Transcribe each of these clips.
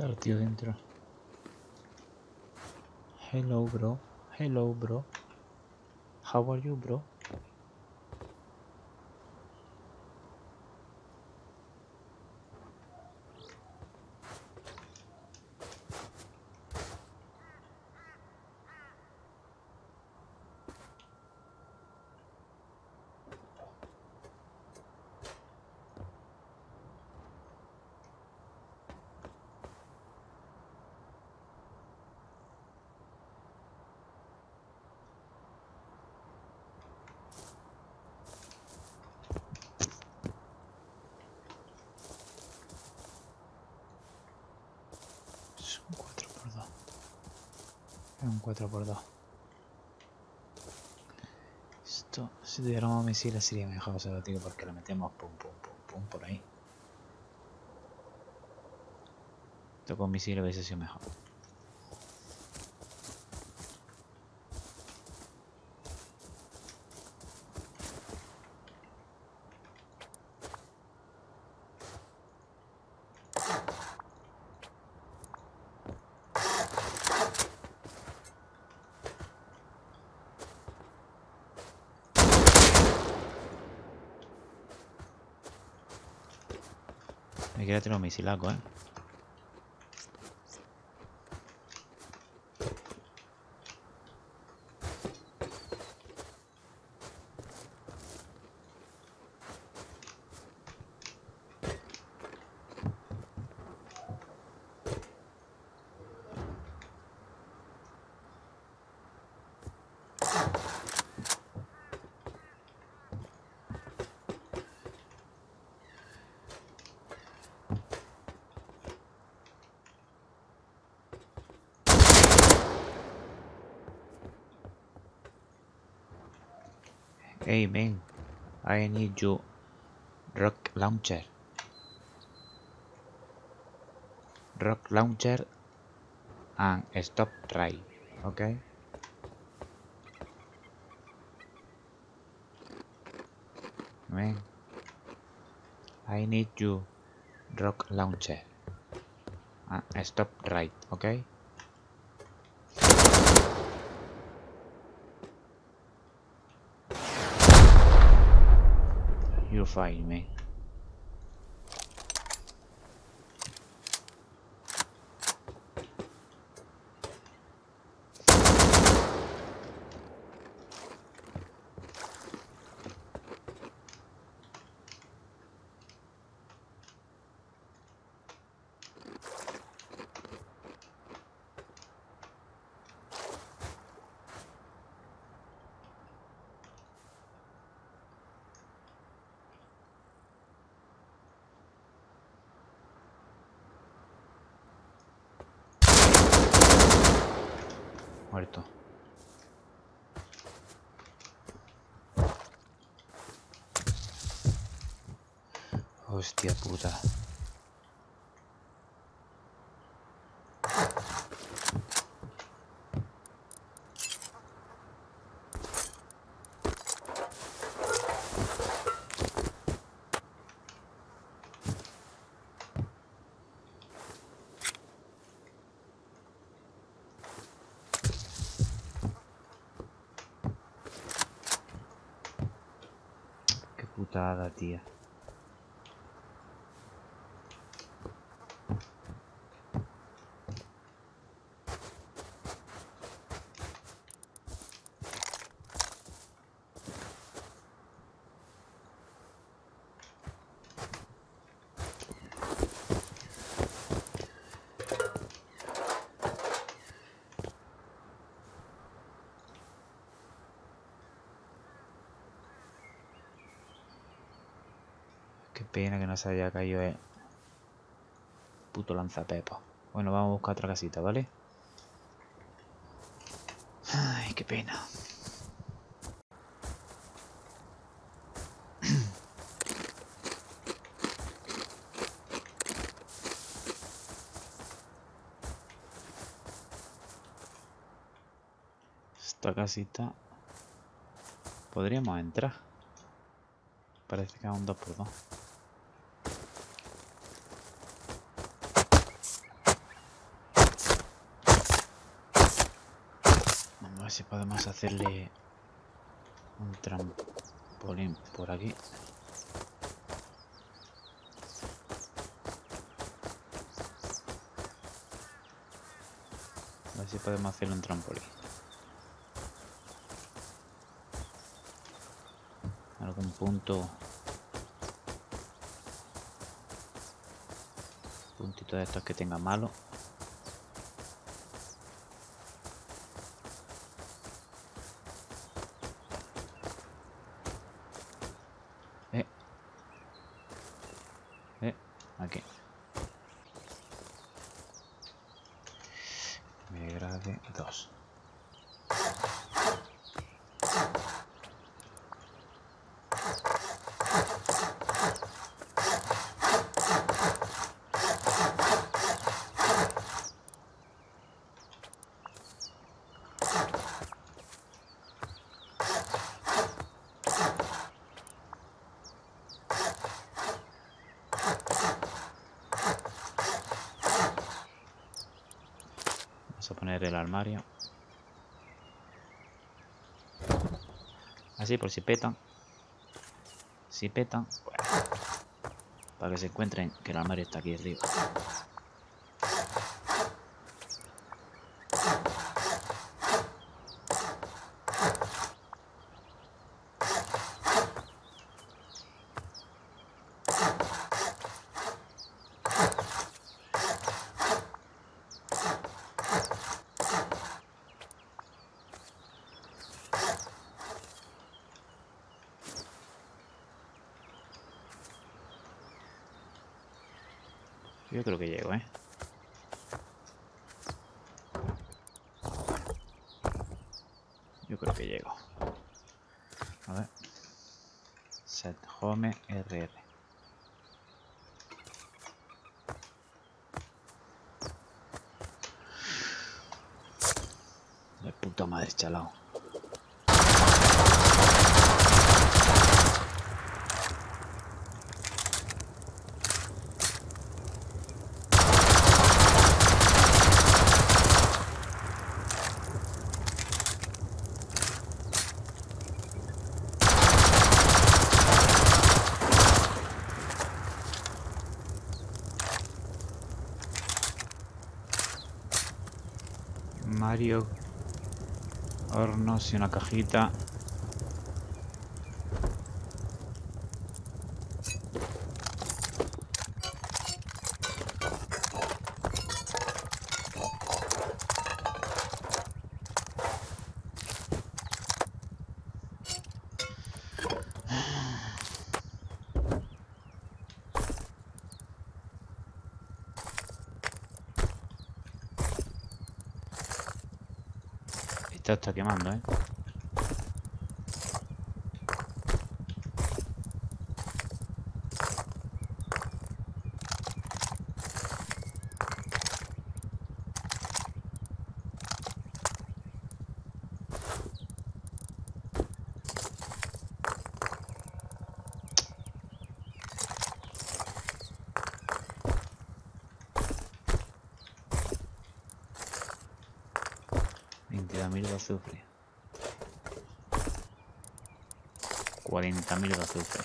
Está el tío dentro. Hello, bro. Hello, bro. How are you, bro? Es un 4x2. Es un 4x2. Esto, si tuviéramos misiles sería mejor, se lo digo, porque le metemos pum, pum, pum, pum por ahí. Esto con misiles hubiese sido mejor. Me quiere tener un misilaco, ¿eh? Hey, man. I need you. Rock launcher. Rock launcher and stop right. Okay? Man. I need you. Rock launcher and stop right. Okay? You're fine, man. Muerto. Hostia puta. Qué putada, tía. Qué pena que no se haya caído el puto lanzapepo. Bueno, vamos a buscar otra casita, ¿vale? Ay, qué pena. Esta casita podríamos entrar. Parece que es un 2x2. ver si podemos hacerle un trampolín por aquí. A ver si podemos hacerle un trampolín. Algún punto. Puntito de estos que tenga malo. Aquí. Me grade 2. Vamos a poner el armario. Así por si petan. Si petan, bueno, para que se encuentren que el armario está aquí arriba. Yo creo que llego, ¿eh? Yo creo que llego. A ver. Set home RR. De puta madre, chalao. Mario, hornos y una cajita. Esto está quemando, ¿eh? $22.000 de azufre. 40.000 de azufre.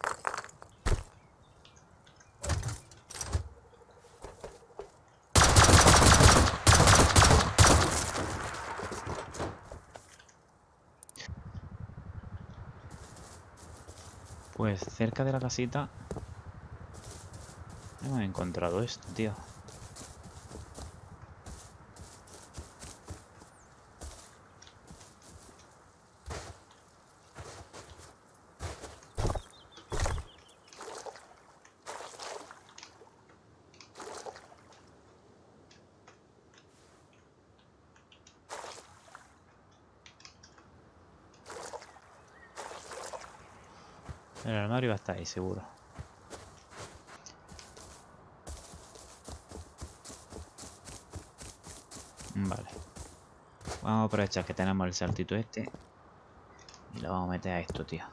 Pues cerca de la casita hemos encontrado esto, tío. El armario va a estar ahí, seguro. Vale. Vamos a aprovechar que tenemos el saltito este. Y lo vamos a meter a esto, tío.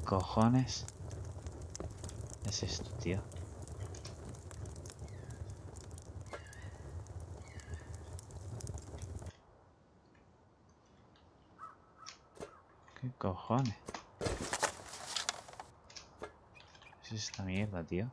cojones es esto, tío? ¿Qué cojones? ¿Qué es esta mierda, tío?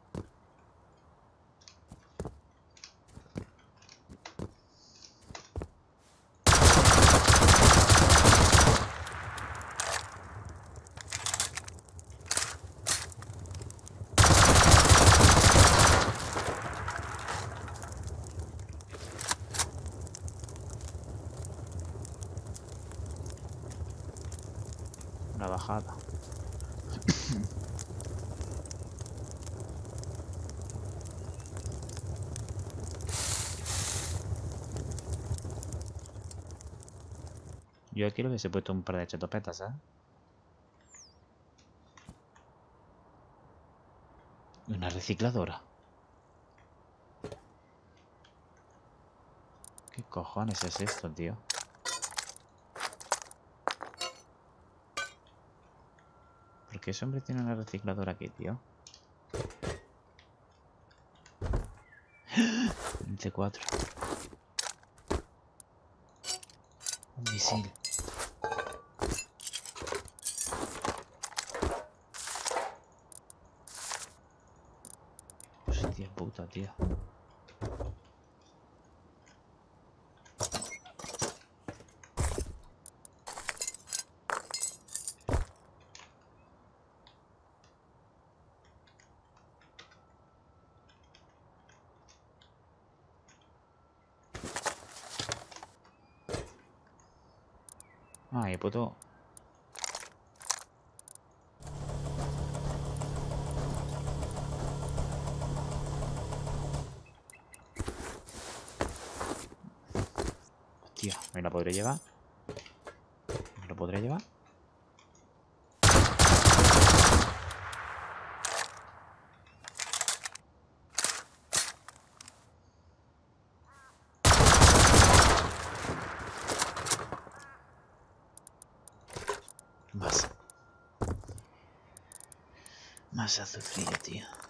Una bajada. Yo aquí lo hubiese puesto un par de chetopetas, ¿eh? Una recicladora. ¿Qué cojones es esto, tío? ¿Por qué ese hombre tiene una recicladora aquí, tío? Un C4. Un misil. Hostia puta, tío. Ah, y puto. Hostia, ¿me la podré llevar? ¿Me lo podré llevar? Más azufrillo, tío.